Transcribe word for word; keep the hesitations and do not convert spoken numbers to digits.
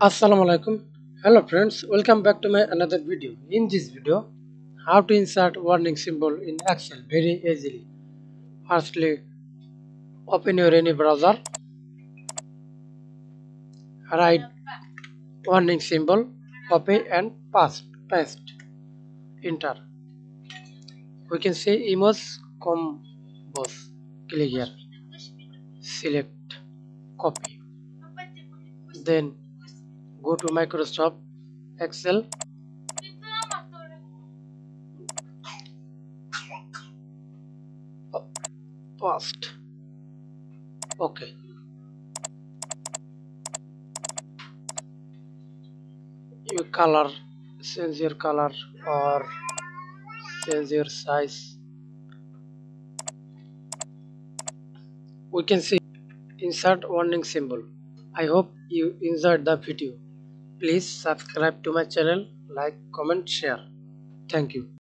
Assalamu alaikum. Hello friends, welcome back to my another video. In this video, how to insert warning symbol in Excel very easily. Firstly, open your any browser, write warning symbol, copy and paste. Paste. Enter. We can see image combos. Click here. Select copy. Then go to Microsoft Excel. Paste. Okay. You color, change your color or change your size. We can see insert warning symbol. I hope you enjoyed the video. Please subscribe to my channel, like, comment, share. Thank you.